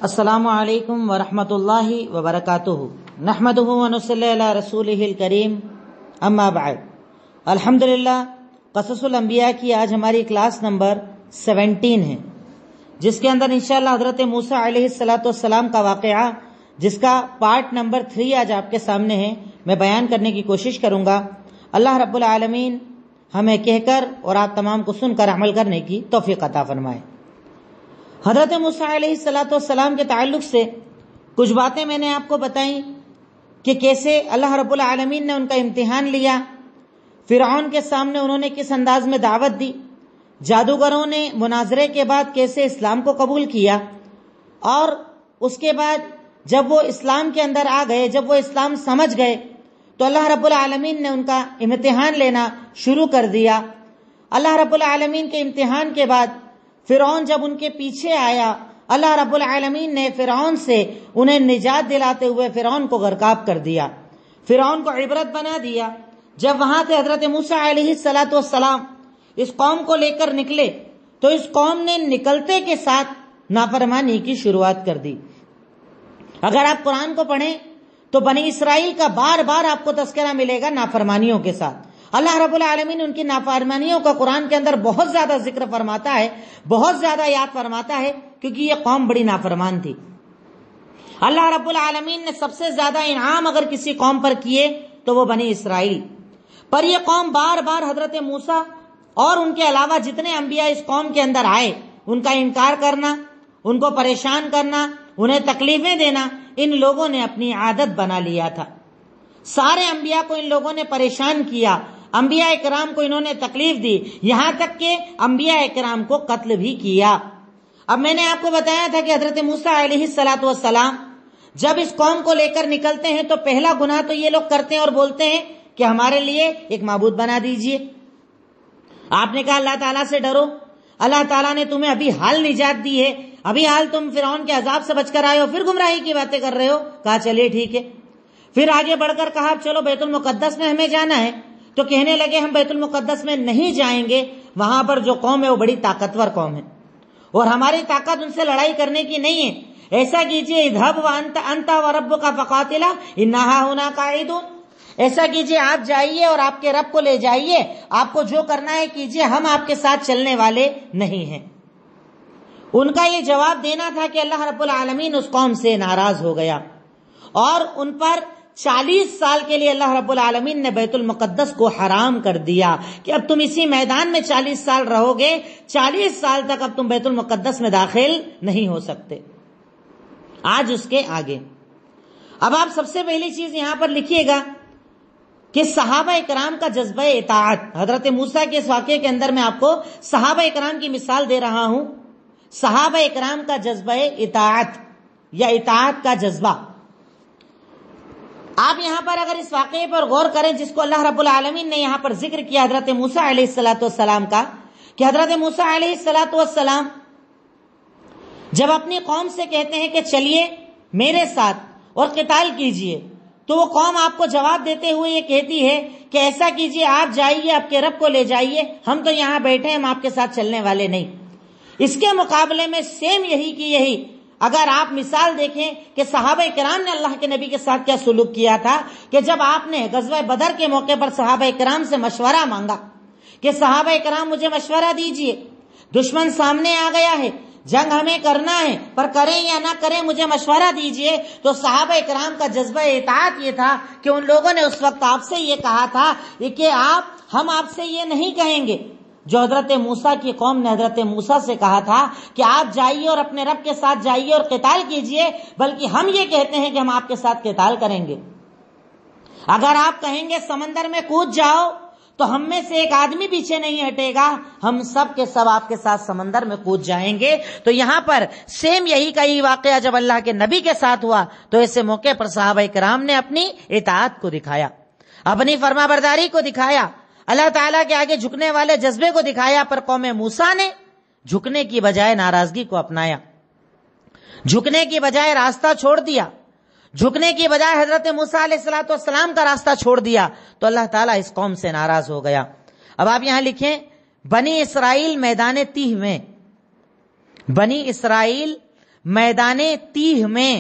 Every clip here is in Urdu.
السلام علیکم ورحمۃ اللہ وبرکاتہ نحمدہ ونصلی علی رسولہ الکریم اما بعد الحمدللہ قصص الانبیاء کی آج ہماری کلاس نمبر 17 ہے، جس کے اندر انشاءاللہ حضرت موسیٰ علیہ السلام کا واقعہ، جس کا پارٹ نمبر 3 آج آپ کے سامنے ہے، میں بیان کرنے کی کوشش کروں گا۔ اللہ رب العالمین ہمیں کہہ کر اور آپ تمام کو سن کر عمل کرنے کی توفیق عطا فرمائے۔ حضرت موسیٰ علیہ السلام کے تعلق سے کچھ باتیں میں نے آپ کو بتائیں کہ کیسے اللہ رب العالمین نے ان کا امتحان لیا، فرعون کے سامنے انہوں نے کس انداز میں دعوت دی، جادوگروں نے مناظرے کے بعد کیسے اسلام کو قبول کیا، اور اس کے بعد جب وہ اسلام کے اندر آ گئے، جب وہ اسلام سمجھ گئے تو اللہ رب العالمین نے ان کا امتحان لینا شروع کر دیا۔ اللہ رب العالمین کے امتحان کے بعد فرعون جب ان کے پیچھے آیا، اللہ رب العالمین نے فرعون سے انہیں نجات دلاتے ہوئے فرعون کو غرقاب کر دیا، فرعون کو عبرت بنا دیا۔ جب وہاں سے حضرت موسیٰ علیہ السلام اس قوم کو لے کر نکلے تو اس قوم نے نکلتے کے ساتھ نافرمانی کی شروعات کر دی۔ اگر آپ قرآن کو پڑھیں تو بنی اسرائیل کا بار بار آپ کو تذکرہ ملے گا نافرمانیوں کے ساتھ۔ اللہ رب العالمین ان کی نافرمانیوں کا قرآن کے اندر بہت زیادہ ذکر فرماتا ہے، بہت زیادہ یاد فرماتا ہے، کیونکہ یہ قوم بڑی نافرمان تھی۔ اللہ رب العالمین نے سب سے زیادہ انعام اگر کسی قوم پر کیے تو وہ بنی اسرائیل پر۔ یہ قوم بار بار حضرت موسیٰ اور ان کے علاوہ جتنے انبیاء اس قوم کے اندر آئے، ان کا انکار کرنا، ان کو پریشان کرنا، انہیں تکلیفیں دینا، ان لوگوں نے اپنی عادت بنا لیا تھا۔ سارے انبیاء کو ان لوگوں نے پریشان کیا، انبیاء اکرام کو انہوں نے تکلیف دی، یہاں تک کہ انبیاء اکرام کو قتل بھی کیا۔ اب میں نے آپ کو بتایا تھا کہ حضرت موسیٰ علیہ السلام جب اس قوم کو لے کر نکلتے ہیں تو پہلا گناہ تو یہ لوگ کرتے ہیں اور بولتے ہیں کہ ہمارے لیے ایک معبود بنا دیجئے۔ آپ نے کہا اللہ تعالیٰ سے ڈرو، اللہ تعالیٰ نے تمہیں ابھی حال نجات دی ہے، ابھی حال تم فرعون کے عذاب سے بچ کر آئے ہو، پھر گمراہی کی باتیں کر رہے ہو۔ کہا چلیے ٹھیک ہے۔ پھر آگے بڑھ کر کہا چلو بیت المقدس میں ہمیں جانا ہے، تو کہنے لگے ہم بیت المقدس میں نہیں جائیں گے، وہاں پر جو قوم ہے وہ بڑی طاقتور قوم ہے اور ہماری طاقت ان سے لڑائی کرنے کی نہیں ہے۔ ایسا کیجئے اذهب وانت وربک فقاتلا انا ہاہنا قاعدون، ایسا کیجئے آپ جائیے اور آپ کے رب کو لے جائیے، آپ کو جو کرنا ہے کیجئے، ہم آپ کے ساتھ چلنے والے نہیں ہیں۔ ان کا یہ جواب دینا تھا کہ اللہ رب العالمین اس قوم سے ناراض ہو گیا اور ان پر 40 سال کے لیے اللہ رب العالمین نے بیت المقدس کو حرام کر دیا کہ اب تم اسی میدان میں 40 سال رہو گے، 40 سال تک اب تم بیت المقدس میں داخل نہیں ہو سکتے۔ آج اس کے آگے اب آپ سب سے پہلی چیز یہاں پر لکھیے گا کہ صحابہ اکرام کا جذبہ اطاعت۔ حضرت موسیٰ کے اس واقعے کے اندر میں آپ کو صحابہ اکرام کی مثال دے رہا ہوں۔ صحابہ اکرام کا جذبہ اطاعت یا اطاعت کا جذبہ، آپ یہاں پر اگر اس واقعے پر غور کریں جس کو اللہ رب العالمین نے یہاں پر ذکر کیا حضرت موسیٰ علیہ السلام کا، کہ حضرت موسیٰ علیہ السلام جب اپنی قوم سے کہتے ہیں کہ چلیے میرے ساتھ اور قتال کیجئے، تو وہ قوم آپ کو جواب دیتے ہوئے یہ کہتی ہے کہ ایسا کیجئے آپ جائیے، آپ کے رب کو لے جائیے، ہم تو یہاں بیٹھے ہیں، ہم آپ کے ساتھ چلنے والے نہیں۔ اس کے مقابلے میں سیم یہی کی یہی اگر آپ مثال دیکھیں کہ صحابہ کرام نے اللہ کے نبی کے ساتھ کیا سلوک کیا تھا، کہ جب آپ نے غزوہ بدر کے موقع پر صحابہ کرام سے مشورہ مانگا کہ صحابہ کرام مجھے مشورہ دیجئے، دشمن سامنے آ گیا ہے، جنگ ہمیں کرنا ہے، پر کریں یا نہ کریں مجھے مشورہ دیجئے، تو صحابہ کرام کا جذبہ اطاعت یہ تھا کہ ان لوگوں نے اس وقت آپ سے یہ کہا تھا کہ ہم آپ سے یہ نہیں کہیں گے جو حضرت موسیٰ کی قوم نے حضرت موسیٰ سے کہا تھا کہ آپ جائیے اور اپنے رب کے ساتھ جائیے اور قتال کیجئے، بلکہ ہم یہ کہتے ہیں کہ ہم آپ کے ساتھ قتال کریں گے۔ اگر آپ کہیں گے سمندر میں کود جاؤ تو ہم میں سے ایک آدمی پیچھے نہیں ہٹے گا، ہم سب کے سب آپ کے ساتھ سمندر میں کود جائیں گے۔ تو یہاں پر سیم یہی کا ہی واقعہ جب اللہ کے نبی کے ساتھ ہوا تو ایسے موقع پر صحابہ کرام نے اپنی اطاعت کو دکھایا، اپنی فرما برداری کو دکھایا، اللہ تعالیٰ کے آگے جھکنے والے جذبے کو دکھایا، پر قوم موسیٰ نے جھکنے کی بجائے ناراضگی کو اپنایا، جھکنے کی بجائے راستہ چھوڑ دیا، جھکنے کی بجائے حضرت موسیٰ علیہ السلام کا راستہ چھوڑ دیا، تو اللہ تعالیٰ اس قوم سے ناراض ہو گیا۔ اب آپ یہاں لکھیں بنی اسرائیل میدان تیہ میں، بنی اسرائیل میدان تیہ میں.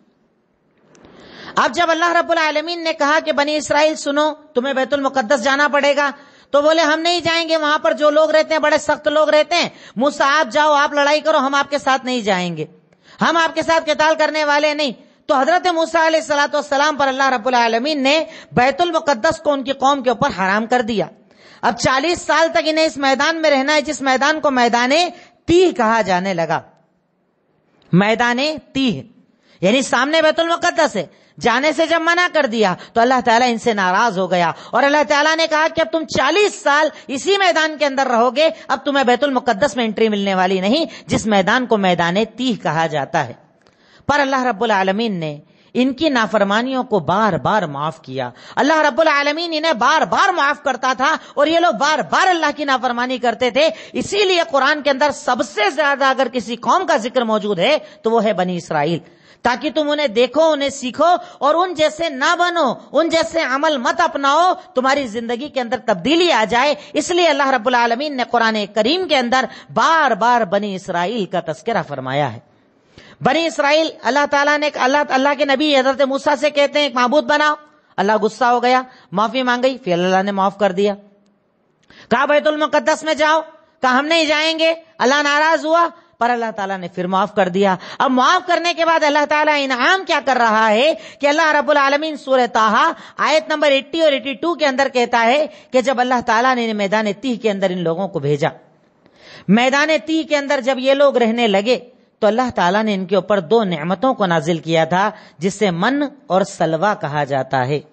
اب جب اللہ رب العالمین نے کہا کہ بنی اسرائیل سنو تمہیں بیت المقدس جانا پڑے گا, تو بولے ہم نہیں جائیں گے, وہاں پر جو لوگ رہتے ہیں بڑے سخت لوگ رہتے ہیں, موسیٰ آپ جاؤ, آپ لڑائی کرو, ہم آپ کے ساتھ نہیں جائیں گے, ہم آپ کے ساتھ قتال کرنے والے نہیں. تو حضرت موسیٰ علیہ الصلوۃ والسلام پر اللہ رب العالمین نے بیت المقدس کو ان کی قوم کے اوپر حرام کر دیا. اب 40 سال تک انہیں اس میدان میں رہنا ہے, جس میدان کو میدان تیہ کہا جانے لگا. میدان تیہ یعنی سامنے بیت المقدس ہے, جانے سے جب منع کر دیا تو اللہ تعالیٰ ان سے ناراض ہو گیا, اور اللہ تعالیٰ نے کہا کہ اب تم 40 سال اسی میدان کے اندر رہو گے, اب تمہیں بیت المقدس میں انٹری ملنے والی نہیں, جس میدان کو میدان تیہ کہا جاتا ہے. پر اللہ رب العالمین نے ان کی نافرمانیوں کو بار بار معاف کیا. اللہ رب العالمین انہیں بار بار معاف کرتا تھا, اور یہ لوگ بار بار اللہ کی نافرمانی کرتے تھے. اسی لیے قرآن کے اندر سب سے زیادہ اگر کسی قوم کا ذکر موجود ہے تو وہ ہے بنی اسرائیل, تاکہ تم انہیں دیکھو, انہیں سیکھو, اور ان جیسے نہ بنو, ان جیسے عمل مت اپناؤ, تمہاری زندگی کے اندر تبدیلی آ جائے. اس لیے اللہ رب العالمین نے قرآن کریم کے اندر بار بار بنی اسرائیل کا تذکرہ فرمایا ہے. بنی اسرائیل اللہ تعالیٰ نے اللہ کے نبی حضرت موسیٰ سے کہتے ہیں ایک معبود بناؤ. اللہ غصہ ہو گیا, معافی مانگی, پھر اللہ نے معاف کر دیا. کہا بیت المقدس میں جاؤ, کہا ہم نہیں جائیں گے, اللہ ناراض ہوا, پر اللہ تعالیٰ نے پھر معاف کر دیا. اب معاف کرنے کے بعد اللہ تعالیٰ انعام کیا کر رہا ہے کہ اللہ رب العالمین سورہ طٰہٰ آیت نمبر 80 اور 82 کے اندر کہتا ہے کہ جب اللہ تعالیٰ نے میدان تیہ کے اندر ان لوگوں کو بھیجا, میدان تیہ کے اندر جب یہ لوگ رہنے لگے, تو اللہ تعالیٰ نے ان کے اوپر 2 نعمتوں کو نازل کیا تھا, جس سے من اور سلوہ کہا جاتا ہے.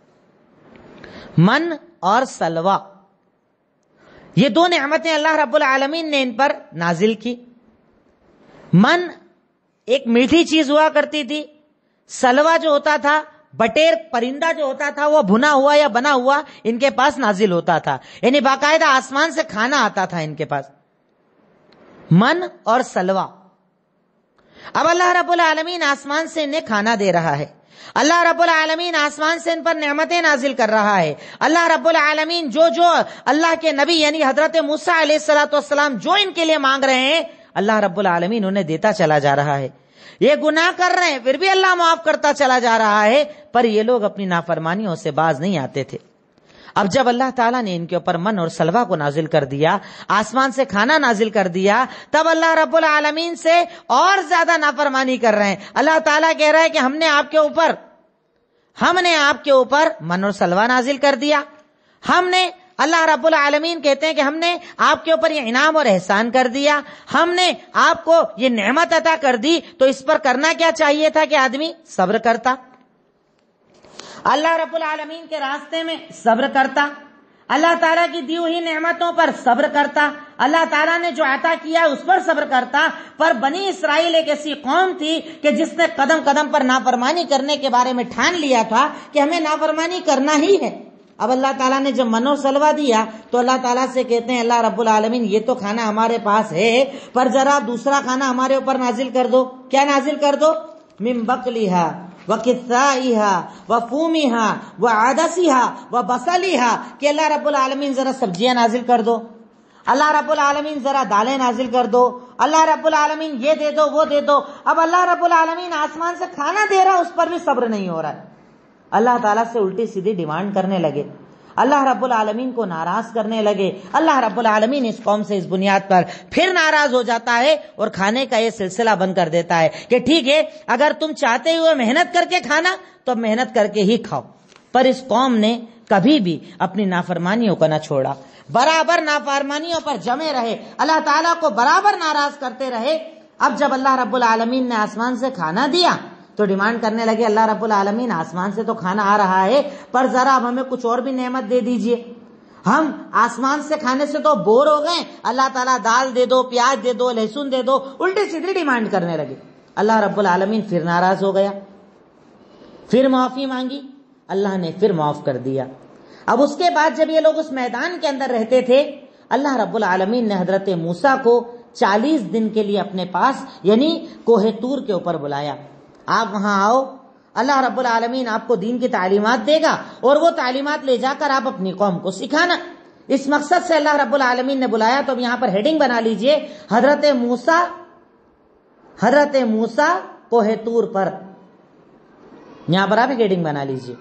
من اور سلوہ, یہ 2 نعمتیں اللہ رب العالمین نے ان پر نازل کی. من ایک میٹھی چیز ہوا کرتی تھی, سلوہ جو ہوتا تھا, بٹیر پرندہ جو ہوتا تھا, وہ بھنا ہوا یا بنا ہوا ان کے پاس نازل ہوتا تھا, یعنی باقاعدہ آسمان سے کھانا آتا تھا ان کے پاس. من اور سلوہ. اب اللہ رب العالمین آسمان سے انہیں کھانا دے رہا ہے, اللہ رب العالمین آسمان سے ان پر نعمتیں نازل کر رہا ہے. اللہ رب العالمین جو اللہ کے نبی یعنی حضرت موسیٰ علیہ الصلوۃ والسلام جو ان کے لیے مانگ رہے ہیں, اللہ رب العالمین انہیں دیتا چلا جا رہا ہے. یہ گناہ کر رہے ہیں پھر بھی اللہ معاف کرتا چلا جا رہا ہے, پر یہ لوگ اپنی نافرمانیوں سے باز نہیں آتے تھے. اب جب اللہ تعالیٰ نے ان کے اوپر من اور سلوہ کو نازل کر دیا, آسمان سے کھانا نازل کر دیا, تب اللہ رب العالمین سے اور زیادہ نافرمانی کر رہے ہیں. اللہ تعالیٰ کہہ رہا ہے کہ ہم نے آپ کے اوپر من اور سلوہ نازل کر دیا. اللہ رب العالمین کہتے ہیں کہ ہم نے آپ کے اوپر یہ انعام اور احسان کر دیا, ہم نے آپ کو یہ نعمت عطا کر دی, تو اس پر کرنا کیا چاہیے تھا کہ آدمی صبر کرتا, اللہ رب العالمین کے راستے میں صبر کرتا, اللہ تعالیٰ کی دی ہوئی نعمتوں پر صبر کرتا, اللہ تعالیٰ نے جو عطا کیا اس پر صبر کرتا. پر بنی اسرائیل ایک ایسی قوم تھی کہ جس نے قدم قدم پر نافرمانی کرنے کے بارے میں ٹھان لیا تھا کہ ہمیں نافرمانی کرنا ہی ہے. اب اللہ تعالیٰ نے جب من و سلوہ دیا تو اللہ تعالیٰ سے کہتے ہیں اللہ رب العالمین یہ تو کھانا ہمارے پاس ہے, پر ذرا دوسرا کھانا ہمارے اوپر نازل کر دو. کیا نازل کر دو؟ من بقلیہا وَقِثَّائِهَا وَفُومِهَا وَعَدَسِهَا وَبَصَلِهَا, کہ اللہ رب العالمین ذرا سبزیاں نازل کر دو, اللہ رب العالمین ذرا دالیں نازل کر دو, اللہ رب العالمین یہ دے دو وہ دے دو. اب اللہ رب العالمین آسمان سے کھانا دے رہا, اس پر بھی صبر نہیں ہو رہا ہے. اللہ تعالیٰ سے الٹی سیدھی ڈیمانڈ کرنے لگے, اللہ رب العالمین کو ناراض کرنے لگے. اللہ رب العالمین اس قوم سے اس بنیاد پر پھر ناراض ہو جاتا ہے اور کھانے کا یہ سلسلہ بند کر دیتا ہے کہ ٹھیک ہے اگر تم چاہتے ہوئے محنت کر کے کھانا تو محنت کر کے ہی کھاؤ. پر اس قوم نے کبھی بھی اپنی نافرمانیوں کو نہ چھوڑا, برابر نافرمانیوں پر جمے رہے, اللہ تعالیٰ کو برابر ناراض کرتے رہے. اب جب اللہ رب العالمین نے آسمان سے کھانا دیا تو ڈیمانڈ کرنے لگے اللہ رب العالمین آسمان سے تو کھانا آ رہا ہے, پر ذرا اب ہمیں کچھ اور بھی نعمت دے دیجئے. ہم آسمان سے کھانے سے تو بور ہو گئے, اللہ تعالیٰ دال دے دو, پیاز دے دو, لہسن دے دو, الٹی سیدھی ڈیمانڈ کرنے لگے. اللہ رب العالمین پھر ناراض ہو گیا, پھر معافی مانگی, اللہ نے پھر معاف کر دیا. اب اس کے بعد جب یہ لوگ اس میدان کے اندر رہتے تھے, اللہ رب العالمین نے حضرت موسیٰ کو 40 دن کے لیے اپنے پاس یعنی کوہ طور کے اوپر بلایا. آپ وہاں آؤ, اللہ رب العالمین آپ کو دین کی تعلیمات دے گا اور وہ تعلیمات لے جا کر آپ اپنی قوم کو سکھانا. اس مقصد سے اللہ رب العالمین نے بلایا. تو اب یہاں پر ہیڈنگ بنا لیجئے, حضرت موسیٰ حضرت موسیٰ کوہ طور پر. یہاں پر آپ ایک ہیڈنگ بنا لیجئے.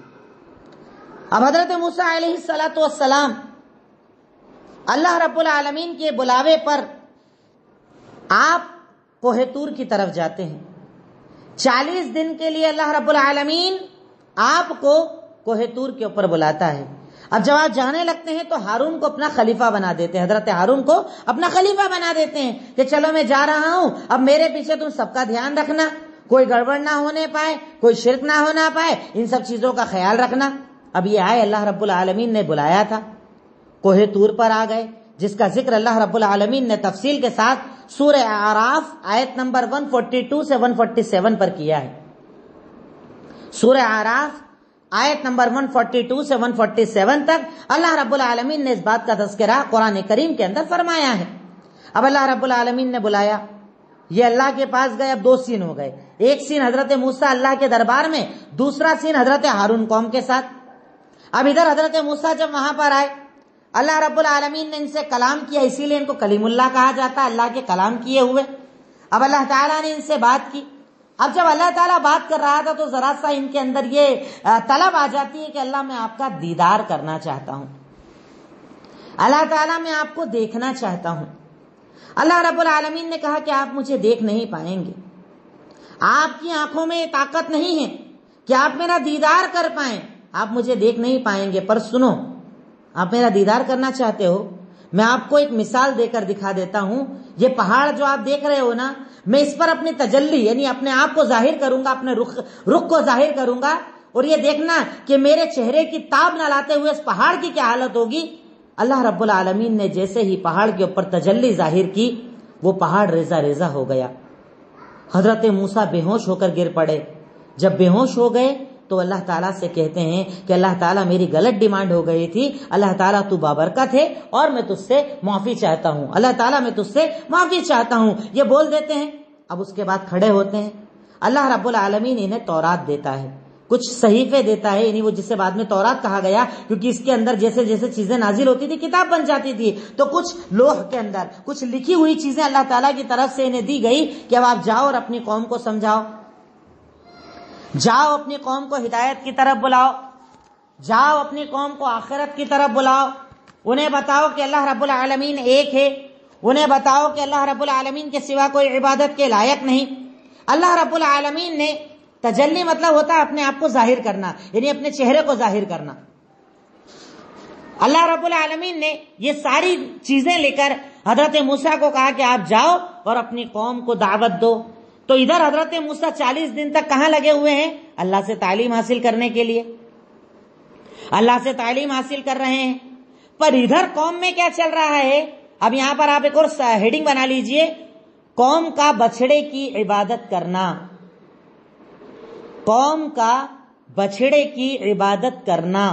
اب حضرت موسیٰ علیہ السلام اللہ رب العالمین کے بلاوے پر آپ کوہ طور کی طرف جاتے ہیں. 40 دن کے لیے اللہ رب العالمین آپ کو کوہ طور کے اوپر بلاتا ہے. اب جب آپ جانے لگتے ہیں تو ہارون کو اپنا خلیفہ بنا دیتے ہیں. حضرت ہارون کو اپنا خلیفہ بنا دیتے ہیں کہ چلو میں جا رہا ہوں, اب میرے پیچھے تم سب کا دھیان رکھنا, کوئی گڑبڑ نہ ہونے پائے, کوئی شرک نہ ہونا پائے, ان سب چیزوں کا خیال رکھنا. اب یہ آئے, اللہ رب العالمین نے بلایا تھا, کوہ طور پر آ گئے, جس کا ذکر اللہ رب العالمین نے تفصیل کے ساتھ سورہ اعراف آیت نمبر 142 سے 147 پر کیا ہے. سورہ اعراف آیت نمبر 142 سے 147 تک اللہ رب العالمین نے اس بات کا تذکرہ قرآن کریم کے اندر فرمایا ہے. اب اللہ رب العالمین نے بلایا, یہ اللہ کے پاس گئے. اب 2 سین ہو گئے, ایک سین حضرت موسیٰ اللہ کے دربار میں, دوسرا سین حضرت ہارون قوم کے ساتھ. اب ادھر حضرت موسیٰ جب وہاں پر آئے, اللہ رب العالمین نے ان سے کلام کیا, اسی لیے ان کو کلیم اللہ کہا جاتا ہے, اللہ کے کلام کیے ہوئے. اب اللہ تعالیٰ نے ان سے بات کی. اب جب اللہ تعالیٰ بات کر رہا تھا تو ذرا سا ان کے اندر یہ طلب آ جاتی ہے کہ اللہ میں آپ کا دیدار کرنا چاہتا ہوں, اللہ تعالیٰ میں آپ کو دیکھنا چاہتا ہوں. اللہ رب العالمین نے کہا کہ آپ مجھے دیکھ نہیں پائیں گے, آپ کی آنکھوں میں یہ طاقت نہیں ہے کہ آپ میرا دیدار کر پائیں, آپ مجھے دیکھ نہیں پائیں گے. پر سنو, آپ میرا دیدار کرنا چاہتے ہو, میں آپ کو ایک مثال دے کر دکھا دیتا ہوں. یہ پہاڑ جو آپ دیکھ رہے ہو نا, میں اس پر اپنی تجلی یعنی اپنے آپ کو ظاہر کروں گا, اپنے رخ کو ظاہر کروں گا, اور یہ دیکھنا کہ میرے چہرے کی تاب نہ لاتے ہوئے اس پہاڑ کی کیا حالت ہوگی. اللہ رب العالمین نے جیسے ہی پہاڑ کے اوپر تجلی ظاہر کی, وہ پہاڑ ریزہ ریزہ ہو گیا. حضرت موسیٰ بے ہوش ہو کر گر پڑے. جب بے ہوش ہو گئے تو اللہ تعالیٰ سے کہتے ہیں کہ اللہ تعالیٰ میری غلط ڈیمانڈ ہو گئی تھی, اللہ تعالیٰ تو بابرکت ہے اور میں تجھ سے معافی چاہتا ہوں, اللہ تعالیٰ میں تجھ سے معافی چاہتا ہوں, یہ بول دیتے ہیں. اب اس کے بعد کھڑے ہوتے ہیں. اللہ رب العالمین انہیں تورات دیتا ہے, کچھ صحیفے دیتا ہے, یعنی وہ جسے بعد میں تورات کہا گیا کیونکہ اس کے اندر جیسے جیسے چیزیں نازل ہوتی تھی کتاب بن جاتی تھی, تو کچھ لوح کے اندر کچھ لکھی ہوئی چیزیں اللہ تعالیٰ کی طرف سے انہیں دی گئی کہ اب آپ جاؤ اور اپنی قوم کو سمجھاؤ, جاؤ اپنی قوم کو ہدایت کی طرف بلاؤ, جاؤ اپنی قوم کو آخرت کی طرف بلاؤ, انہیں بتاؤ کہ اللہ رب العالمین ایک ہے, انہیں بتاؤ کہ اللہ رب العالمین کے سوا کوئی عبادت کے لائق نہیں. اللہ رب العالمین نے تجلی مطلب ہوتا ہے اپنے آپ کو ظاہر کرنا, یعنی اپنے چہرے کو ظاہر کرنا. اللہ رب العالمین نے یہ ساری چیزیں لے کر حضرت موسیٰ کو کہا کہ آپ جاؤ اور اپنی قوم کو دعوت دو. تو ادھر حضرت موسیٰ 40 دن تک کہاں لگے ہوئے ہیں, اللہ سے تعلیم حاصل کرنے کے لیے, اللہ سے تعلیم حاصل کر رہے ہیں. پر ادھر قوم میں کیا چل رہا ہے, اب یہاں پر آپ ایک اور ہیڈنگ بنا لیجئے, قوم کا بچڑے کی عبادت کرنا, قوم کا بچڑے کی عبادت کرنا.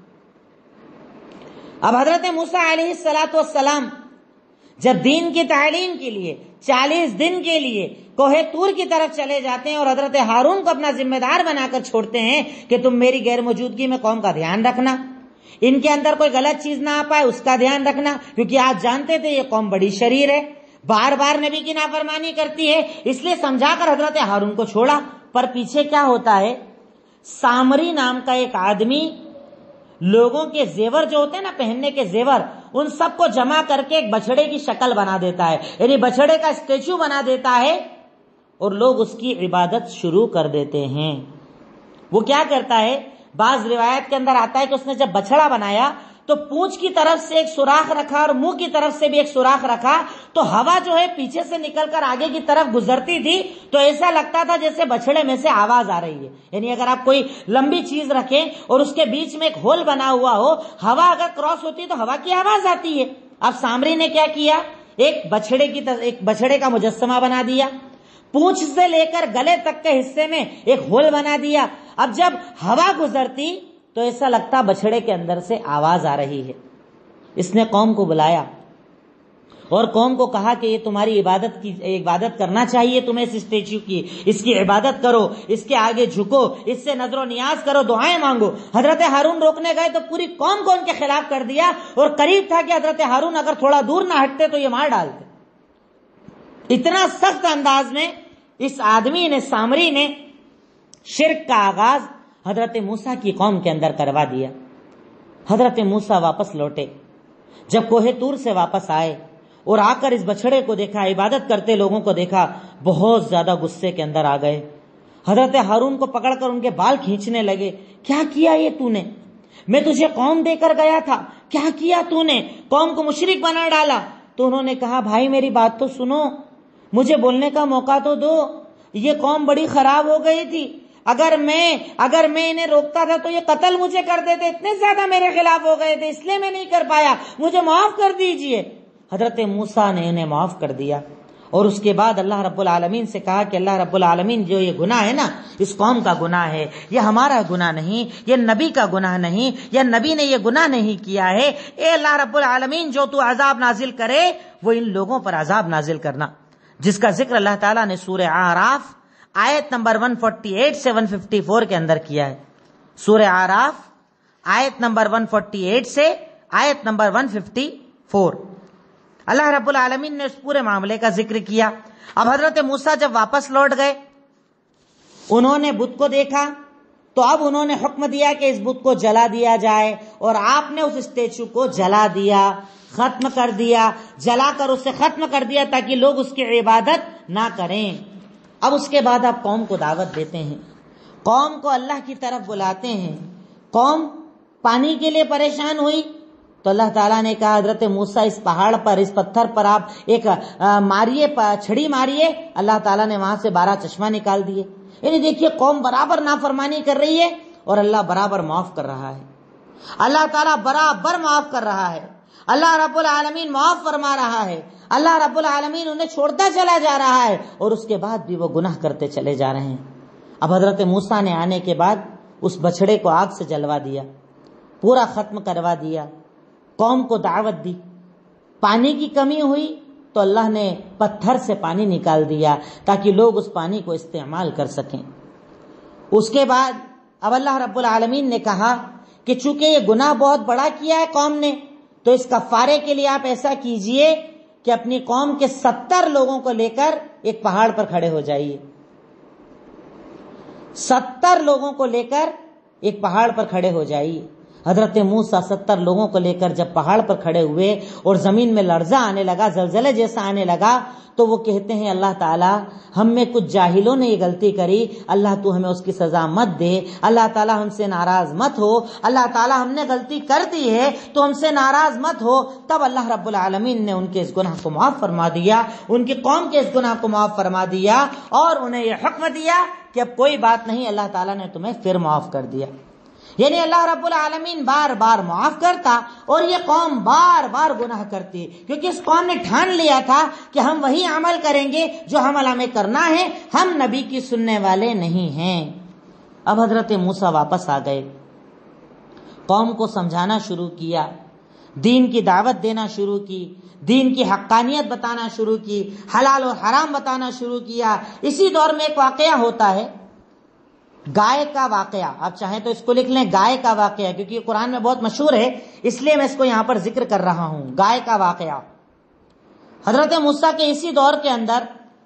اب حضرت موسیٰ علیہ السلام جب دین کی تعلیم کے لیے 40 دن کے لیے کوہ طور کی طرف چلے جاتے ہیں اور حضرت ہارون کو اپنا ذمہ دار بنا کر چھوڑتے ہیں کہ تم میری غیر موجودگی میں قوم کا دھیان رکھنا, ان کے اندر کوئی غلط چیز نہ آ پائے اس کا دھیان رکھنا, کیونکہ آج جانتے تھے یہ قوم بڑی شریر ہے, بار بار نبی کی نافرمانی کرتی ہے, اس لیے سمجھا کر حضرت ہارون کو چھوڑا. پر پیچھے کیا ہوتا ہے, سامری نام کا ایک آدمی لوگوں کے زیور جو ہوتے ہیں نا, پہننے کے زیور, ان سب کو جمع کر کے ایک بچڑے کی شکل بنا دیتا ہے, یعنی بچڑے کا اسٹیچو بنا دیتا ہے, اور لوگ اس کی عبادت شروع کر دیتے ہیں. وہ کیا کرتا ہے, بعض روایت کے اندر آتا ہے کہ اس نے جب بچڑا بنایا تو پونچھ کی طرف سے ایک سوراخ رکھا اور منہ کی طرف سے بھی ایک سوراخ رکھا, تو ہوا جو ہے پیچھے سے نکل کر آگے کی طرف گزرتی تھی تو ایسا لگتا تھا جیسے بچڑے میں سے آواز آ رہی ہے. یعنی اگر آپ کوئی لمبی چیز رکھیں اور اس کے بیچ میں ایک ہول بنا ہوا ہو, ہوا اگر کراس ہوتی تو ہوا کی آواز آتی ہے. اب سامری نے کیا کیا, ایک بچڑے کا مجسمہ بنا دیا, پونچھ سے لے کر گلے تک کے حصے میں ایک ہول بنا دیا. اب جب ہوا گزرتی تو ایسا لگتا بچڑے کے اندر سے آواز آ رہی ہے. اس نے قوم کو بلایا اور قوم کو کہا کہ یہ تمہاری عبادت کرنا چاہیے تمہیں اس اسٹیچو کی, اس کی عبادت کرو, اس کے آگے جھکو, اس سے نظر و نیاز کرو, دعائیں مانگو. حضرت ہارون روکنے گئے تو پوری قوم کو ان کے خلاف کر دیا, اور قریب تھا کہ حضرت ہارون اگر تھوڑا دور نہ ہٹتے تو یہ مار ڈالتے. اتنا سخت انداز میں इस आदमी ने, सामरी ने शिर्क का आगाज हजरत मूसा की कौम के अंदर करवा दिया। हजरत मूसा वापस लौटे। जब कोहे तूर से वापस आए और आकर इस बछड़े को देखा, इबादत करते लोगों को देखा, बहुत ज्यादा गुस्से के अंदर आ गए। हजरत हारून को पकड़कर उनके बाल खींचने लगे। क्या किया ये तूने? मैं तुझे कौम देकर गया था, क्या किया तूने? कौम को मुशरिक बना डाला। तो उन्होंने कहा, भाई मेरी बात तो सुनो, मुझे बोलने का मौका तो दो। ये कौम बड़ी खराब हो गई थी। अगर मैं इन्हें रोकता था तो ये कत्ल मुझे कर देते। इतने ज्यादा मेरे खिलाफ हो गए थे, इसलिए मैं नहीं कर पाया, मुझे माफ कर दीजिए। हजरत मूसा ने इन्हें माफ कर दिया। और उसके बाद अल्लाह रब्बुल आलमीन से कहा कि अल्लाह रब्बुल आलमीन, जो ये गुनाह है ना, इस कौम का गुनाह है, ये हमारा गुनाह नहीं, ये नबी का गुनाह नहीं, या नबी ने ये गुनाह नहीं किया है। ए अल्लाह रब्बुल आलमीन, जो तू अजाब नाजिल करे वो इन लोगों पर अजाब नाजिल करना, जिसका जिक्र अल्लाह ताला ने सूरह आराफ आयत नंबर 148 से 154 के अंदर किया है। सूरह आराफ आयत नंबर 148 से आयत नंबर 154 अल्लाह रब्बुल आलमीन ने उस पूरे मामले का जिक्र किया। अब हजरत मूसा जब वापस लौट गए, उन्होंने बुत को देखा, तो अब उन्होंने हुक्म दिया कि इस बुत को जला दिया जाए, और आपने उस स्टेचू को जला दिया, खत्म कर दिया, जलाकर उसे खत्म कर दिया ताकि लोग उसकी इबादत ना करें। अब उसके बाद आप कौम को दावत देते हैं, कौम को अल्लाह की तरफ बुलाते हैं। कौम पानी के लिए परेशान हुई तो अल्लाह ताला ने कहा, हजरत मूसा इस पहाड़ पर, इस पत्थर पर आप एक छड़ी मारिए। अल्लाह ताला ने वहां से 12 चश्मा निकाल दिए। यानी देखिए, कौम बराबर नाफरमानी कर रही है और अल्लाह बराबर माफ कर रहा है। अल्लाह ताला बराबर माफ कर रहा है। अल्लाह रब्बुल आलमीन माफ फरमा रहा है। अल्लाह रब्बुल आलमीन उन्हें छोड़ता चला जा रहा है, और उसके बाद भी वो गुनाह करते चले जा रहे हैं। अब हजरत मूसा ने आने के बाद उस बछड़े को आग से जलवा दिया, पूरा खत्म करवा दिया, कौम को दावत दी। पानी की कमी हुई तो अल्लाह ने पत्थर से पानी निकाल दिया ताकि लोग उस पानी को इस्तेमाल कर सकें। उसके बाद अब अल्लाह रब्बुल आलमीन ने कहा कि चूंकि ये गुनाह बहुत बड़ा किया है कौम ने, तो इस कफारे के लिए आप ऐसा कीजिए कि अपनी कौम के 70 लोगों को लेकर एक पहाड़ पर खड़े हो जाइए। 70 लोगों को लेकर एक पहाड़ पर खड़े हो जाइए। हजरत मूसा 70 लोगों को लेकर जब पहाड़ पर खड़े हुए और जमीन में लर्जा आने लगा, जलजले जैसा आने लगा, तो वो कहते हैं, अल्लाह ताला, हम में कुछ जाहिलों ने ये गलती करी, अल्लाह तू हमें उसकी सजा मत दे, अल्लाह ताला हमसे नाराज मत हो, अल्लाह ताला हमने गलती कर दी है तो हमसे नाराज मत हो। तब अल्लाह रब्बुल आलमीन ने उनके इस गुनाह को माफ फरमा दिया, उनकी कौम के इस गुनाह को माफ फरमा दिया, और उन्हें यह हुक्म दिया कि अब कोई बात नहीं, अल्लाह ताला ने तुम्हें फिर माफ कर दिया। यानी अल्लाह रब्बुल आलमीन बार बार माफ करता और ये कौम बार बार गुनाह करती, क्योंकि इस कौम ने ठान लिया था कि हम वही अमल करेंगे जो हम हमें करना है, हम नबी की सुनने वाले नहीं हैं। अब हजरत मूसा वापस आ गए, कौम को समझाना शुरू किया, दीन की दावत देना शुरू की, दीन की हक्कानियत बताना शुरू की, हलाल और हराम बताना शुरू किया। इसी दौर में एक वाकया होता है, गाय का वाकया। आप चाहें तो इसको लिख लें, गाय का वाकया, क्योंकि ये कुरान में बहुत मशहूर है, इसलिए मैं इसको यहां पर जिक्र कर रहा हूं। गाय का वाकया। हजरत मूसा के इसी दौर के अंदर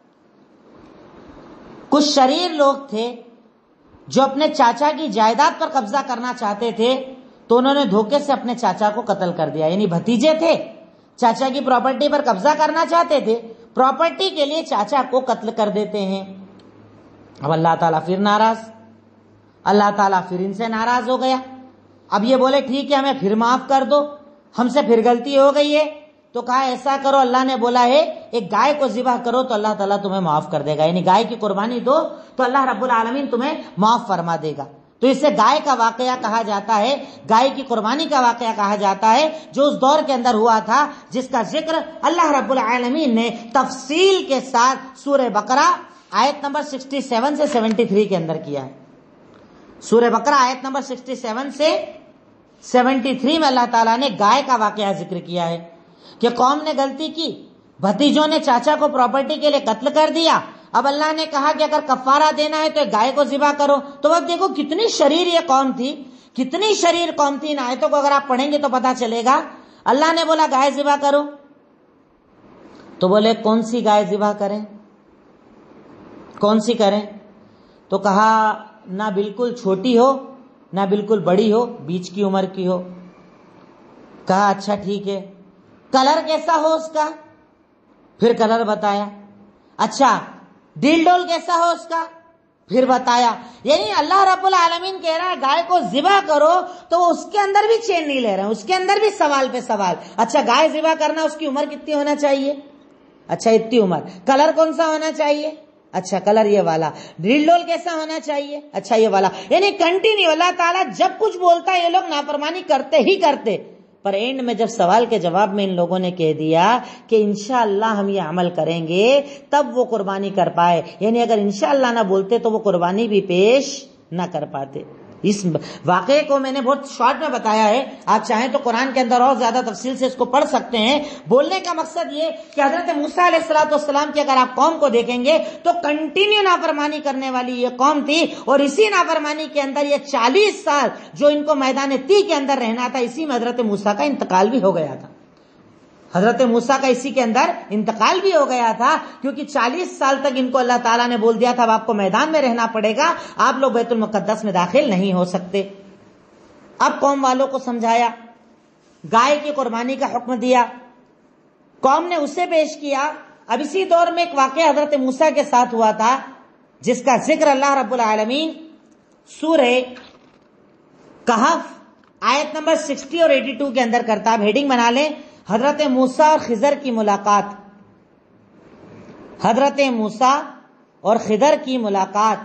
कुछ शरीर लोग थे जो अपने चाचा की जायदाद पर कब्जा करना चाहते थे, तो उन्होंने धोखे से अपने चाचा को कत्ल कर दिया। यानी भतीजे थे, चाचा की प्रॉपर्टी पर कब्जा करना चाहते थे, प्रॉपर्टी के लिए चाचा को कत्ल कर देते हैं। अब अल्लाह ताला फिर नाराज, अल्लाह ताला फिर इनसे नाराज हो गया। अब ये बोले, ठीक है, हमें फिर माफ कर दो, हमसे फिर गलती हो गई है। तो कहा, ऐसा करो, अल्लाह ने बोला है एक गाय को ज़िबा करो तो अल्लाह ताला तुम्हें माफ कर देगा। यानी गाय की कुर्बानी दो तो अल्लाह रब्बुल आलमीन तुम्हें माफ फरमा देगा। तो इसे गाय का वाकया कहा जाता है, गाय की कुर्बानी का वाकया कहा जाता है, जो उस दौर के अंदर हुआ था, जिसका जिक्र अल्लाह रब्बुल आलमीन ने तफसील के साथ सूरह बकरा आयत नंबर 67 से 73 के अंदर किया है। सूरह बकरा आयत नंबर 67 से 73 में अल्लाह ताला ने गाय का वाकया जिक्र किया है कि कौम ने गलती की, भतीजों ने चाचा को प्रॉपर्टी के लिए कत्ल कर दिया। अब अल्लाह ने कहा कि अगर कफारा देना है तो गाय को ज़िबा करो। तो अब देखो कितनी शरीर ये कौम थी, कितनी शरीर कौम थी। इन आयतों को अगर आप पढ़ेंगे तो पता चलेगा। अल्लाह ने बोला गाय ज़िबा करो, तो बोले कौन सी गाय ज़िबा करें? کون سی کریں؟ تو کہا نہ بالکل چھوٹی ہو نہ بالکل بڑی ہو، بیچ کی عمر کی ہو۔ کہا اچھا ٹھیک ہے، کلر کیسا ہو اس کا؟ پھر کلر بتایا۔ اچھا ڈیل ڈول کیسا ہو اس کا؟ پھر بتایا۔ یعنی اللہ رب العالمین کہہ رہا ہے گائے کو ذبح کرو تو وہ اس کے اندر بھی چین نہیں لے رہے ہیں، اس کے اندر بھی سوال پہ سوال۔ اچھا گائے ذبح کرنا، اس کی عمر کتنی ہونا چاہیے؟ اچھا اتنی عمر۔ کلر کون سا ہونا چاہیے؟ اچھا کلر یہ والا۔ ڈیل ڈول کیسا ہونا چاہیے؟ اچھا یہ والا۔ یعنی کنٹینیو اللہ تعالیٰ جب کچھ بولتا ہے یہ لوگ نافرمانی کرتے ہی کرتے، پر اینڈ میں جب سوال کے جواب میں ان لوگوں نے کہہ دیا کہ انشاءاللہ ہم یہ عمل کریں گے تب وہ قربانی کر پائے، یعنی اگر انشاءاللہ نہ بولتے تو وہ قربانی بھی پیش نہ کر پاتے۔ اس واقعے کو میں نے بہت شارٹ میں بتایا ہے، آپ چاہیں تو قرآن کے اندر اور زیادہ تفصیل سے اس کو پڑھ سکتے ہیں۔ بولنے کا مقصد یہ کہ حضرت موسیٰ علیہ السلام کی اگر آپ قوم کو دیکھیں گے تو کنٹینیو نافرمانی کرنے والی یہ قوم تھی، اور اسی نافرمانی کے اندر یہ 40 سال جو ان کو میدان طی کے اندر رہنا تھا، اسی میں حضرت موسیٰ کا انتقال بھی ہو گیا تھا۔ حضرت موسیٰ کا اسی کے اندر انتقال بھی ہو گیا تھا، کیونکہ 40 سال تک ان کو اللہ تعالیٰ نے بول دیا تھا اب آپ کو میدان میں رہنا پڑے گا، آپ لوگ بیت المقدس میں داخل نہیں ہو سکتے۔ اب قوم والوں کو سمجھایا، گائے کی قربانی کا حکم دیا، قوم نے اسے پیش کیا۔ اب اسی دور میں ایک واقعہ حضرت موسیٰ کے ساتھ ہوا تھا جس کا ذکر اللہ رب العالمین سورہ کہف آیت نمبر 60 اور 82 کے اندر کرتا۔ آپ ہیڈنگ بنا لیں، حضرت موسیٰ اور خضر کی ملاقات۔ حضرت موسیٰ اور خضر کی ملاقات۔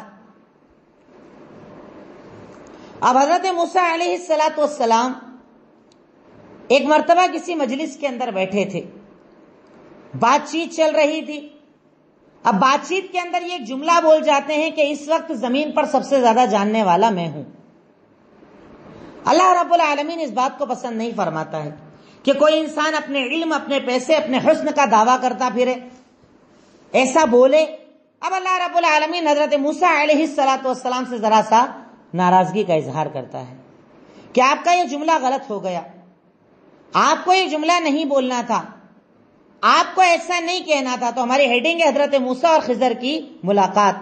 اب حضرت موسیٰ علیہ السلام ایک مرتبہ کسی مجلس کے اندر بیٹھے تھے، بات چیت چل رہی تھی۔ اب بات چیت کے اندر یہ ایک جملہ بول جاتے ہیں کہ اس وقت زمین پر سب سے زیادہ جاننے والا میں ہوں۔ اللہ رب العالمین اس بات کو پسند نہیں فرماتا ہے کہ کوئی انسان اپنے علم، اپنے پیسے، اپنے حسن کا دعویٰ کرتا پھرے، ایسا بولے۔ اب اللہ رب العالمین حضرت موسیٰ علیہ السلام سے ذرا سا ناراضگی کا اظہار کرتا ہے کہ آپ کا یہ جملہ غلط ہو گیا، آپ کو یہ جملہ نہیں بولنا تھا، آپ کو ایسا نہیں کہنا تھا۔ تو ہماری ہیڈنگ ہے حضرت موسیٰ اور خضر کی ملاقات۔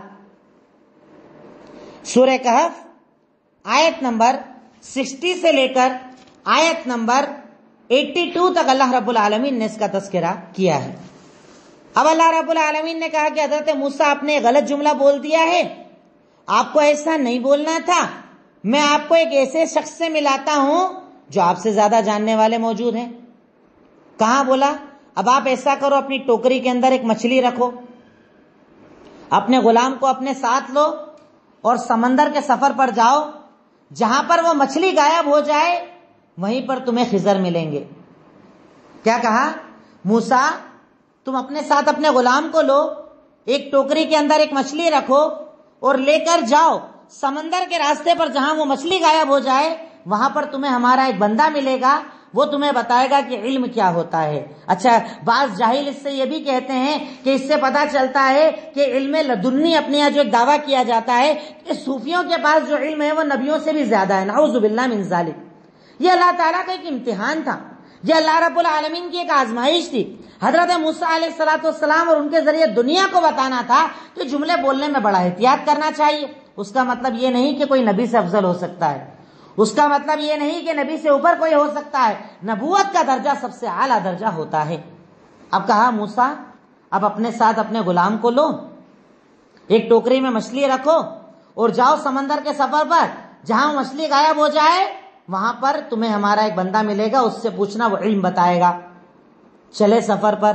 سورہ کہف آیت نمبر 60 سے لے کر آیت نمبر 82 تک اللہ رب العالمین نے اس کا تذکرہ کیا ہے۔ اب اللہ رب العالمین نے کہا کہ حضرت موسیٰ آپ نے غلط جملہ بول دیا ہے، آپ کو ایسا نہیں بولنا تھا، میں آپ کو ایک ایسے شخص سے ملاتا ہوں جو آپ سے زیادہ جاننے والے موجود ہیں۔ کہاں بولا؟ اب آپ ایسا کرو، اپنی ٹوکری کے اندر ایک مچھلی رکھو، اپنے غلام کو اپنے ساتھ لو اور سمندر کے سفر پر جاؤ، جہاں پر وہ مچھلی غائب ہو جائے وہیں پر تمہیں خضر ملیں گے۔ کیا کہا؟ موسیٰ تم اپنے ساتھ اپنے غلام کو لو، ایک ٹوکری کے اندر ایک مچھلی رکھو اور لے کر جاؤ سمندر کے راستے پر، جہاں وہ مچھلی غائب ہو جائے وہاں پر تمہیں ہمارا ایک بندہ ملے گا، وہ تمہیں بتائے گا کہ علم کیا ہوتا ہے۔ اچھا بعض جاہل اس سے یہ بھی کہتے ہیں کہ اس سے پتا چلتا ہے کہ علم لدنی اپنے یہاں جو ایک دعویٰ کیا جاتا ہے کہ صوفیوں کے پاس جو علم ہے وہ نبیوں سے بھی زیادہ ہے، نعوذ باللہ من ذالک۔ یہ اللہ تعالیٰ کا ایک امتحان تھا، یہ اللہ رب العالمین کی ایک آزمائش تھی۔ حضرت موسیٰ علیہ السلام اور ان کے ذریعے دنیا کو بتانا تھا کہ جملے بولنے میں بڑا احتیاط کرنا چاہیے۔ اس کا مطلب یہ نہیں کہ کوئی نبی سے افضل ہو سکتا ہے، اس کا مطلب یہ نہیں کہ نبی سے اوپر کوئی ہو سکتا ہے، نبوت کا درجہ سب سے اعلیٰ درجہ ہوتا ہے۔ اب کہا موسیٰ اب اپنے ساتھ اپنے غلام کو لو، ایک ٹوکری میں مچھلی رکھو اور جاؤ سمندر کے سفر پر، جہاں مچھلی غائب ہو جائے وہاں پر تمہیں ہمارا ایک بندہ ملے گا، اس سے پوچھنا وہ علم بتائے گا۔ چلے سفر پر،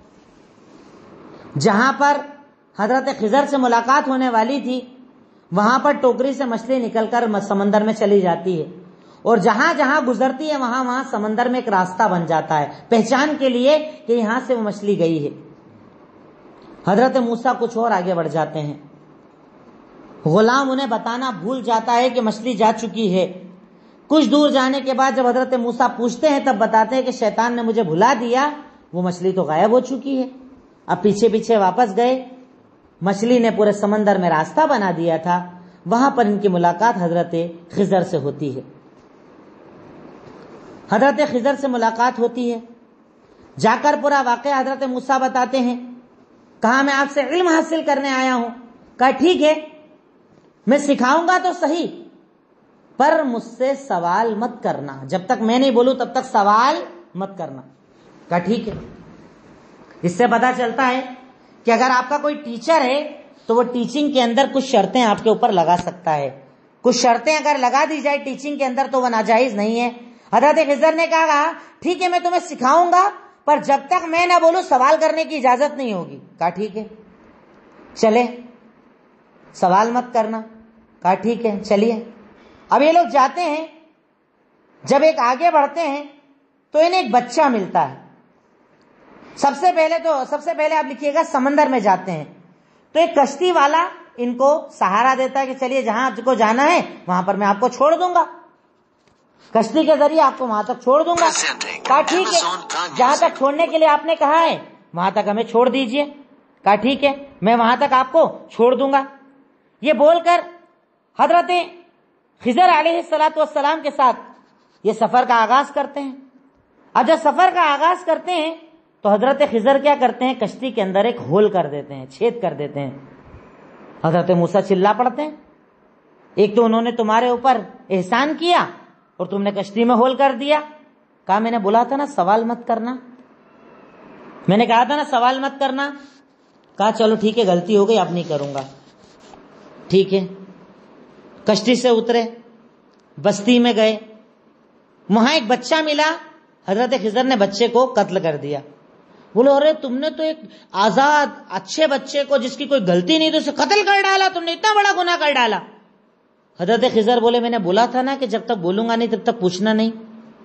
جہاں پر حضرت خضر سے ملاقات ہونے والی تھی وہاں پر ٹوکری سے مچھلی نکل کر سمندر میں چلی جاتی ہے، اور جہاں جہاں گزرتی ہے وہاں وہاں سمندر میں ایک راستہ بن جاتا ہے پہچان کے لیے کہ یہاں سے وہ مچھلی گئی ہے۔ حضرت موسیٰ کچھ اور آگے بڑھ جاتے ہیں، غلام انہیں بتانا بھول جاتا ہے کہ مچھلی جا چکی ہے۔ کچھ دور جانے کے بعد جب حضرت موسیٰ پوچھتے ہیں تب بتاتے ہیں کہ شیطان نے مجھے بھلا دیا، وہ مچھلی تو غائب ہو چکی ہے۔ اب پیچھے پیچھے واپس گئے، مچھلی نے پورے سمندر میں راستہ بنا دیا تھا، وہاں پر ان کی ملاقات حضرت خضر سے ہوتی ہے۔ حضرت خضر سے ملاقات ہوتی ہے، جا کر پورا واقعہ حضرت موسیٰ بتاتے ہیں، کہا میں آپ سے علم حاصل کرنے آیا ہوں، کہا ٹھیک ہے میں سکھاؤں گا تو صحیح، پر مجھ سے سوال مت کرنا، جب تک میں نہیں بولوں تب تک سوال مت کرنا۔ کہا ٹھیک ہے۔ اس سے پتا چلتا ہے کہ اگر آپ کا کوئی ٹیچر ہے تو وہ ٹیچنگ کے اندر کچھ شرطیں آپ کے اوپر لگا سکتا ہے، کچھ شرطیں اگر لگا دی جائے ٹیچنگ کے اندر تو وہ ناجائز نہیں ہے۔ حضرت خضر نے کہا ٹھیک ہے میں تمہیں سکھاؤں گا، پر جب تک میں نہ بولوں سوال کرنے کی اجازت نہیں ہوگی۔ کہا ٹھیک ہے چلے، سوال مت کرنا۔ کہا ٹھیک ہے چلیے۔ اب یہ لوگ جاتے ہیں، جب ایک آگے بڑھتے ہیں تو انہیں ایک بچہ ملتا ہے۔ سب سے پہلے آپ لکھیے گا سمندر میں جاتے ہیں تو ایک کشتی والا ان کو سہارا دیتا ہے کہ چلیے جہاں آپ کو جانا ہے وہاں پر میں آپ کو چھوڑ دوں گا، کشتی کے ذریعے آپ کو وہاں تک چھوڑ دوں گا۔ کہا ٹھیک ہے، جہاں تک چھوڑنے کے لیے آپ نے کہا ہے وہاں تک ہمیں چھوڑ دیجئے۔ کہا ٹھیک ہے میں وہاں تک آپ کو چھوڑ دوں گا۔ یہ بول کر حضرت خضر علیہ الصلاۃ والسلام کے ساتھ یہ سفر کا آغاز کرتے ہیں۔ اب جب سفر کا آغاز کرتے ہیں تو حضرت خضر کیا کرتے ہیں، کشتی کے اندر ایک ہول کر دیتے ہیں، چھید کر دیتے ہیں۔ حضرت موسیٰ چلا پڑتے ہیں، ایک تو انہوں نے تمہارے اوپر احسان کیا اور تم نے کشتی میں ہول کر دیا۔ کہا میں نے بولا تھا نا سوال مت کرنا، میں نے کہا تھا نا سوال مت کرنا۔ کہا چلو ٹھیک ہے غلطی ہو گئی اب نہیں کروں گا۔ ٹھیک ہے، کشتی سے اترے، بستی میں گئے، وہاں ایک بچہ ملا، حضرت خضر نے بچے کو قتل کر دیا۔ بولے ارے تم نے تو ایک آزاد اچھے بچے کو جس کی کوئی غلطی نہیں تو اسے قتل کر ڈالا، تم نے اتنا بڑا گناہ کر ڈالا۔ حضرت خضر بولے میں نے بولا تھا نا کہ جب تک بولوں گا نہیں تب تک پوچھنا نہیں،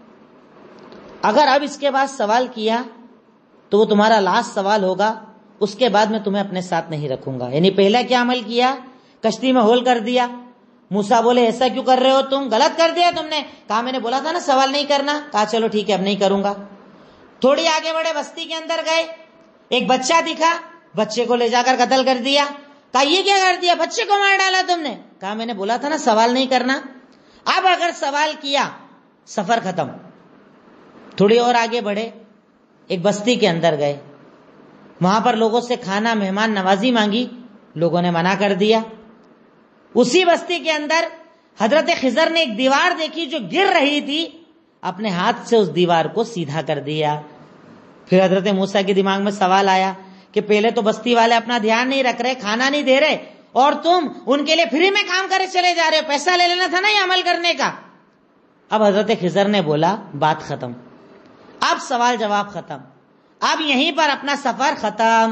اگر اب اس کے بعد سوال کیا تو وہ تمہارا لاسٹ سوال ہوگا، اس کے بعد میں تمہیں اپنے ساتھ نہیں رکھوں گا۔ یعنی پہلا کیا عمل کیا، کشتی میں ہول کر دیا۔ موسیٰ بولے ایسا کیوں کر رہے ہو تم، غلط کر دیا تم نے۔ کہا میں نے بولا تھا نا سوال نہیں کرنا۔ کہا چلو ٹھیک ہے اب نہیں کروں گا۔ تھوڑی آگے بڑھے، بستی کے اندر گئے، ایک بچہ دکھا، بچے کو لے جا کر قتل کر دیا۔ کہا یہ کیا کر دیا، بچے کو مار ڈالا تم نے۔ کہا میں نے بولا تھا نا سوال نہیں کرنا۔ اب اگر سوال کیا سفر ختم۔ تھوڑی اور آگے بڑھے، ایک بستی کے اندر گئے، وہاں پر لوگوں سے کھانا مہمان نوازی مانگی، لوگوں نے منع کر دیا۔ اسی بستی کے اندر حضرت خضر نے ایک دیوار دیکھی جو گر رہی تھی، اپنے ہاتھ سے اس دیوار کو سیدھا کر دیا۔ پھر حضرت موسیٰ کے دماغ میں سوال آیا کہ پہلے تو بستی والے اپنا دھیان نہیں رکھ رہے، کھانا نہیں دے رہے، اور تم ان کے لیے فری میں کام کرے چلے جا رہے ہو، پیسہ لے لینا تھا نا یہ عمل کرنے کا۔ اب حضرت خضر نے بولا بات ختم، اب سوال جواب ختم، اب یہیں پر اپنا سفر ختم۔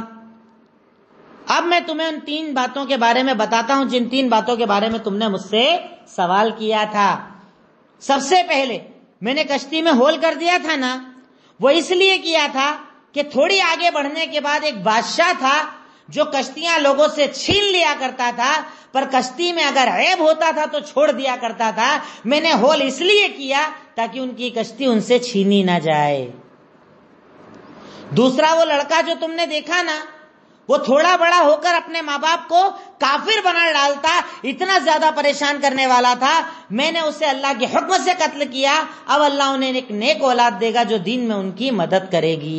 اب میں تمہیں ان 3 باتوں کے بارے میں بتاتا ہوں جن 3 باتوں کے بارے میں تم نے مجھ سے سوال کیا تھا۔ سب سے پہلے میں نے کشتی میں ہول کر دیا تھا نا، وہ اس لیے کیا تھا کہ تھوڑی آگے بڑھنے کے بعد ایک بادشاہ تھا جو کشتیاں لوگوں سے چھین لیا کرتا تھا، پر کشتی میں اگر عیب ہوتا تھا تو چھوڑ دیا کرتا تھا۔ میں نے ہول اس لیے کیا تاکہ ان کی کشتی ان سے چھینی نہ جائے۔ دوسرا، وہ لڑکا جو تم نے دیکھا نا، وہ تھوڑا بڑا ہو کر اپنے ماں باپ کو کافر بنا ڈالتا، اتنا زیادہ پریشان کرنے والا تھا، میں نے اسے اللہ کے حکم سے قتل کیا۔ اب اللہ انہیں ایک نیک اولاد دے گا جو دین میں ان کی مدد کرے گی۔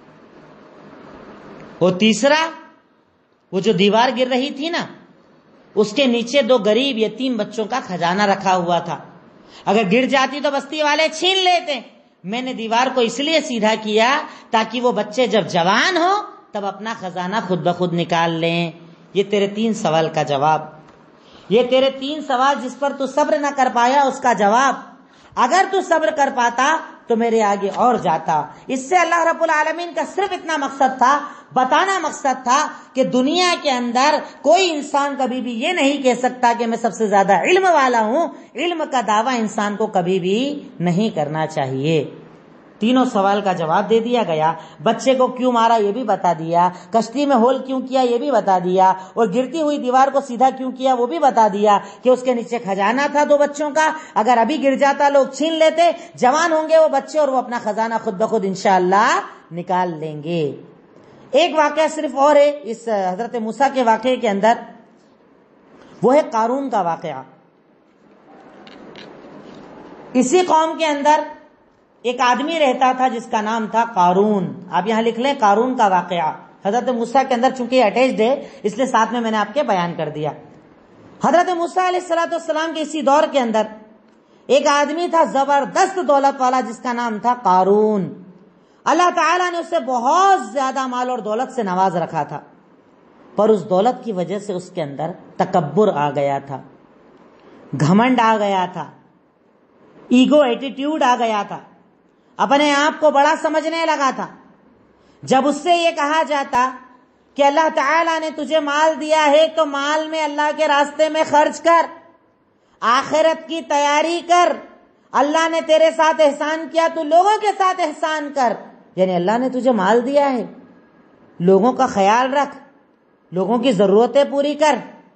وہ تیسرا، وہ جو دیوار گر رہی تھی نا، اس کے نیچے 2 غریب یتیم بچوں کا خزانہ رکھا ہوا تھا، اگر گر جاتی تو بستی والے چھین لیتے۔ میں نے دیوار کو اس لیے سیدھا کیا تاکہ وہ بچے جب جوان ہو تب اپنا خزانہ خود بخود نکال لیں۔ یہ تیرے 3 سوال کا جواب، یہ تیرے 3 سوال جس پر تو صبر نہ کر پایا اس کا جواب۔ اگر تو صبر کر پاتا تو میرے آگے اور جاتا۔ اس سے اللہ رب العالمین کا صرف اتنا مقصد تھا، بتانا مقصد تھا کہ دنیا کے اندر کوئی انسان کبھی بھی یہ نہیں کہہ سکتا کہ میں سب سے زیادہ علم والا ہوں۔ علم کا دعویٰ انسان کو کبھی بھی نہیں کرنا چاہیے۔ 3 سوال کا جواب دے دیا گیا، بچے کو کیوں مارا یہ بھی بتا دیا، کشتی میں ہول کیوں کیا یہ بھی بتا دیا، اور گرتی ہوئی دیوار کو سیدھا کیوں کیا وہ بھی بتا دیا کہ اس کے نیچے خزانہ تھا 2 بچوں کا، اگر ابھی گر جاتا لوگ چھین لیتے، جوان ہوں گے وہ بچے اور وہ اپنا خزانہ خود بخود انشاءاللہ نکال لیں گے۔ ایک واقعہ صرف اور ہے اس حضرت موسیٰ کے واقعے کے اندر، وہ ہے قارون کا واقعہ۔ اسی قوم کے اندر ایک آدمی رہتا تھا جس کا نام تھا قارون۔ آپ یہاں لکھ لیں قارون کا واقعہ۔ حضرت موسیٰ کے اندر چونکہ اٹیچڈ ہے اس لیے ساتھ میں نے آپ کے بیان کر دیا. حضرت موسیٰ علیہ السلام کے اسی دور کے اندر ایک آدمی تھا زبردست دولت والا جس کا نام تھا قارون. اللہ تعالیٰ نے اسے بہت زیادہ مال اور دولت سے نواز رکھا تھا، پر اس دولت کی وجہ سے اس کے اندر تکبر آ گیا تھا، گھمنڈ آ گیا تھا، ایگو ایٹیٹیوڈ آ گیا تھا، اپنے آپ کو بڑا سمجھنے لگا تھا. جب اس سے یہ کہا جاتا کہ اللہ تعالیٰ نے تجھے مال دیا ہے تو مال میں اللہ کے راستے میں خرچ کر، آخرت کی تیاری کر، اللہ نے تیرے ساتھ احسان کیا تو لوگوں کے ساتھ احسان کر، یعنی اللہ نے تجھے مال دیا ہے، لوگوں کا خیال رکھ، لوگوں کی ضرورتیں پوری کر،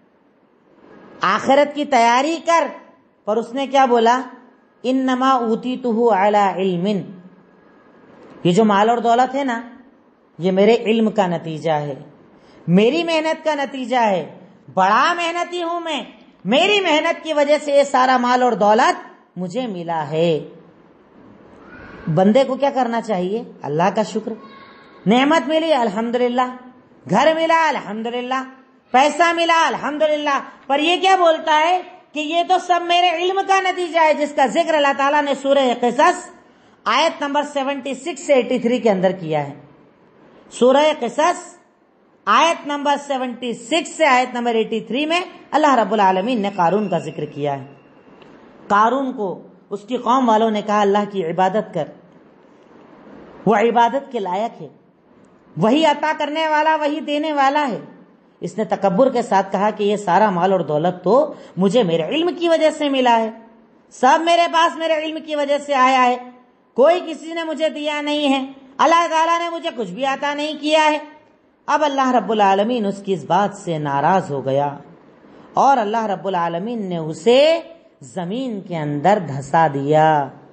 آخرت کی تیاری کر. پر اس نے کیا بولا؟ انما اوتیتہ علی علم، یہ جو مال اور دولت ہے نا یہ میرے علم کا نتیجہ ہے، میری محنت کا نتیجہ ہے، بڑا محنتی ہوں میں، میری محنت کی وجہ سے یہ سارا مال اور دولت مجھے ملا ہے. بندے کو کیا کرنا چاہیے؟ اللہ کا شکر. نعمت ملی الحمدللہ، گھر ملا الحمدللہ، پیسہ ملا الحمدللہ. پر یہ کیا بولتا ہے کہ یہ تو سب میرے علم کا نتیجہ ہے، جس کا ذکر اللہ تعالیٰ نے سورہ قصص آیت نمبر 76 سے 83 کے اندر کیا ہے. سورہ قصص آیت نمبر 76 سے آیت نمبر 83 میں اللہ رب العالمین نے قارون کا ذکر کیا ہے. قارون کو اس کی قوم والوں نے کہا اللہ کی عبادت کر، وہ عبادت کے لائق ہے، وہی عطا کرنے والا، وہی دینے والا ہے. اس نے تکبر کے ساتھ کہا کہ یہ سارا مال اور دولت تو مجھے میرے علم کی وجہ سے ملا ہے، سب میرے پاس میرے علم کی وجہ سے آیا ہے، کوئی کسی نے مجھے دیا نہیں ہے، اللہ تعالیٰ نے مجھے کچھ بھی عطا نہیں کیا ہے. اب اللہ رب العالمین اس کی اس بات سے ناراض ہو گیا اور اللہ رب العالمین نے اسے زمین کے اندر دھسا دیا.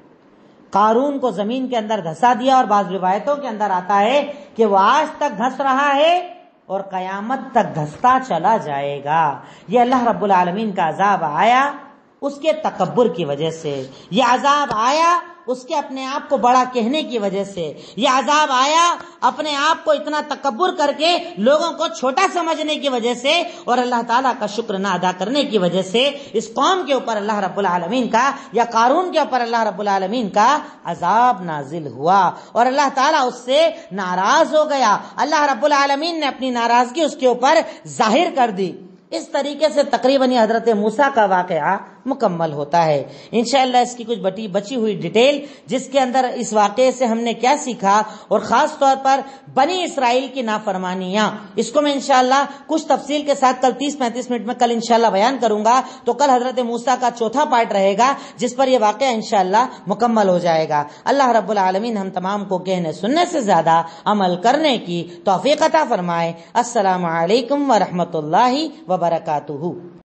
قارون کو زمین کے اندر دھسا دیا، اور بعض روایتوں کے اندر آتا ہے کہ وہ آج تک دھس رہا ہے اور قیامت تک دھستا چلا جائے گا. یہ اللہ رب العالمین کا عذاب آیا اس کے تکبر کی وجہ سے، یہ عذاب آیا اس کے اپنے آپ کو بڑا کہنے کی وجہ سے، یہ عذاب آیا اپنے آپ کو اتنا تکبر کر کے لوگوں کو چھوٹا سمجھنے کی وجہ سے اور اللہ تعالیٰ کا شکر نہ ادا کرنے کی وجہ سے. اس قوم کے اوپر اللہ رب العالمین کا، یا قارون کے اوپر اللہ رب العالمین کا عذاب نازل ہوا اور اللہ تعالیٰ اس سے ناراض ہو گیا. اللہ رب العالمین نے اپنی ناراضگی اس کے اوپر ظاہر کر دی. اس طریقے سے تقریباً یہ حضرت موسیٰ کا واقعہ مکمل ہوتا ہے. انشاءاللہ اس کی کچھ بچی ہوئی ڈیٹیل جس کے اندر اس واقعے سے ہم نے کیا سیکھا اور خاص طور پر بنی اسرائیل کی نافرمانیاں، اس کو میں انشاءاللہ کچھ تفصیل کے ساتھ کل 30-35 منٹ میں کل انشاءاللہ بیان کروں گا. تو کل حضرت موسیٰ کا چوتھا پارٹ رہے گا جس پر یہ واقعہ انشاءاللہ مکمل ہو جائے گا. اللہ رب العالمین ہم تمام کو کہنے سننے سے زیادہ عمل کرنے کی توفیق عطا فرمائے. السلام علیکم ورحمۃ اللہ وبرکاتہ.